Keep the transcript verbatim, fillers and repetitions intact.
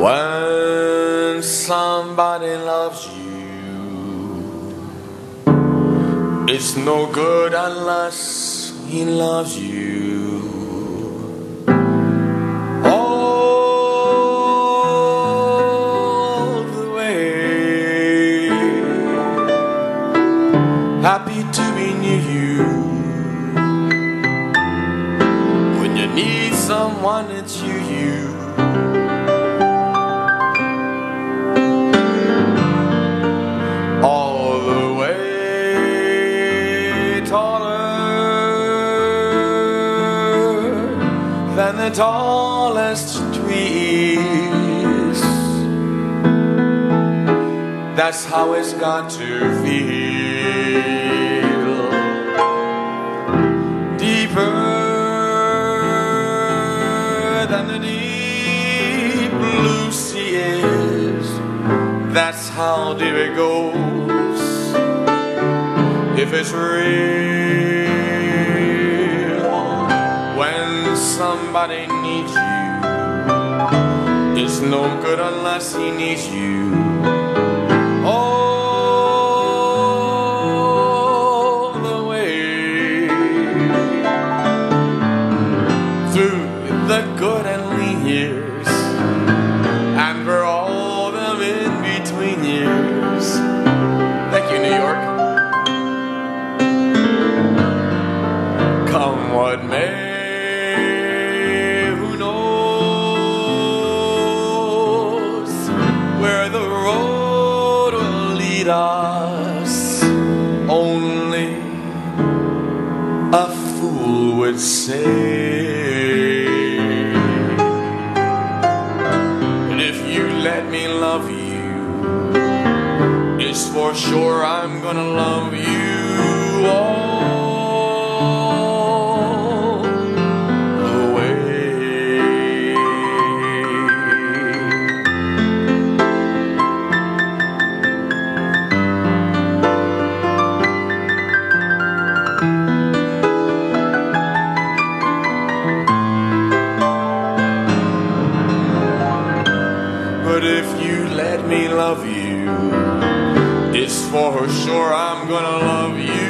When somebody loves you, it's no good unless he loves you. All the way, happy to be near you. When you need someone, it's you, you. All the way, taller than the tallest trees. That's how it's got to feel. Deeper than the deep blue sea is. That's how deep it goes. If it's real, when somebody needs you, it's no good unless he needs you. All the way through the good and lean years, and for all them in between years. Thank you, New York. Come what may, who knows where the road will lead us? Only a fool would say. But if you let me love you, it's for sure I'm gonna love you all. But if you let me love you, it's for sure I'm gonna love you.